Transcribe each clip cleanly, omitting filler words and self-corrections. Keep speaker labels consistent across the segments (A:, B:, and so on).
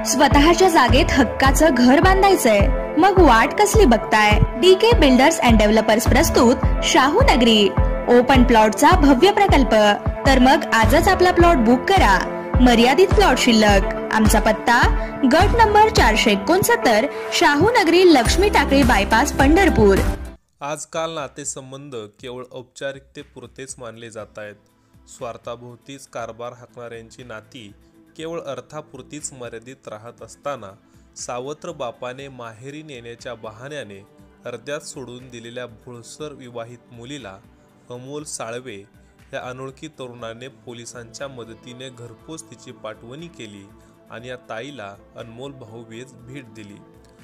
A: स्वतःच्या जागेत हक्काचं घर बांधायचंय? मग वाट कसली बघताय? डीके बिल्डर्स अँड डेव्हलपर्स प्रस्तुत शाहू नगरी ओपन प्लॉटचा भव्य प्रकल्प। तर मग आजच आपला प्लॉट बुक करा। मर्यादित प्लॉट शिल्लक। आमचा पत्ता गट नंबर 469, शाहू नगरी, लक्ष्मी टाकळी बायपास, पंढरपूर।
B: आजकाल नातेसंबंध केवळ औपचारिकतेपुरतेच मानले जात आहेत। स्वार्थाभोवतीच कारभार हाकणाऱ्यांची नाती केवळ अर्थापुरतीच मर्यादित राहत असताना सावत्र बापाने माहेरी नेण्याच्या बहाण्याने अर्ध्यात सोडून दिलेल्या भोळसर विवाहित मुलीला अमोल साळवे या अनोळखी तरुणाने पोलिसांच्या मदतीने घरपोच तिची पाठवणी केली आणि या ताईला अनमोल भाऊबीज भेट दिली।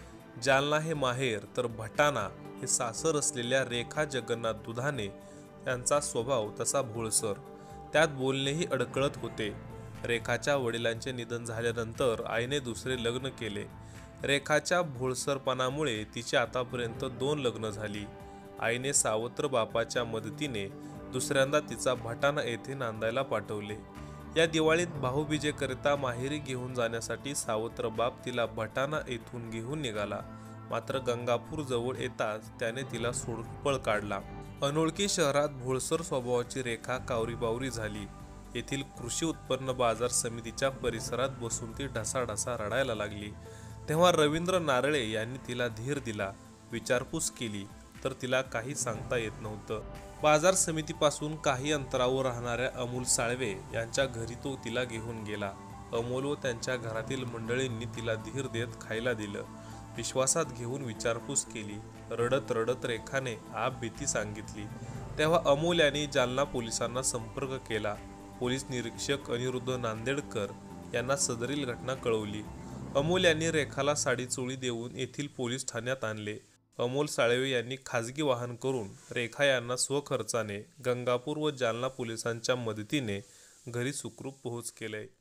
B: जालना हे माहेर तर भटाणा हे सासर असलेल्या रेखा जगन्नाथ दुधाने यांचा स्वभाव तसा भोळसर, त्यात बोलणेही अडकळत होते। रेखाच्या वडिलांचे निधन झाल्यानंतर आईने दुसरे लग्न केले। रेखाच्या भोळसरपणामुळे तिची आतापर्यंत 2 लग्न झाली। आईने सावत्र बापाच्या मदतीने दुसऱ्यांदा तिचा भटाणा येथे नांदायला पाठवले। या दिवाळीत भाऊबीजेकरिता माहेरी घेऊन जाण्यासाठी सावत्र बाप तिला भटाणा येथून घेऊन निघाला, मात्र गंगापूर जवळ येताच त्याने तिला सोडून पळ काढला। अनोळखी शहरात भोळसर स्वभावाची रेखा कावरीबावरी झाली। येथील कृषी उत्पन्न बाजार समितीच्या परिसरात बसून ती ढसाढसा रडायला लागली। तेव्हा रवींद्र नारळे यांनी तिला धीर दिला, विचारपूस केली, तर तिला काही सांगता येत नव्हतं। बाजार समितीपासून काही अंतरावर राहणाऱ्या अमोल साळवे यांच्या घरी तो तिला घेऊन गेला। अमोल व त्यांच्या घरातील मंडळींनी तिला धीर देत खायला दिलं, विश्वासात घेऊन विचारपूस केली। रडत रडत रेखाने आप भीती सांगितली। तेव्हा अमोल यांनी जालना पोलिसांना संपर्क केला। पोलीस निरीक्षक अनिरुद्ध नांदेडकर यांना सदरील घटना कळवली। अमोल यांनी रेखाला साडी चोळी देऊन येथील पोलीस ठाण्यात आणले। अमोल साळवे यांनी खाजगी वाहन करून रेखा यांना स्वखर्चाने गंगापूर व जालना पोलिसांच्या मदतीने घरी सुखरूप पोहोच केले।